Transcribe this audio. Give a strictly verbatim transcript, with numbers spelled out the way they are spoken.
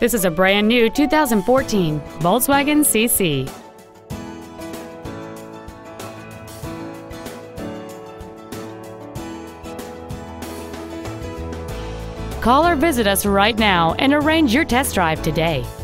This is a brand new two thousand fourteen Volkswagen C C. Call or visit us right now and arrange your test drive today.